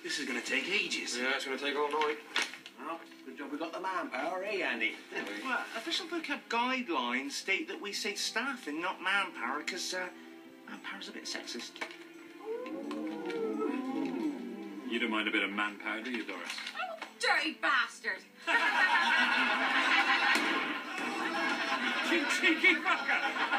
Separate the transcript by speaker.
Speaker 1: This is going to take ages.
Speaker 2: Yeah, it's going to take all night.
Speaker 1: Well, good job we got the manpower, eh, Andy?
Speaker 3: Well, official vocab guidelines state that we say staffing, not manpower, because manpower's a bit sexist.
Speaker 2: You don't mind a bit of manpower, do you, Doris?
Speaker 4: Oh, dirty bastard!
Speaker 3: You cheeky fucker!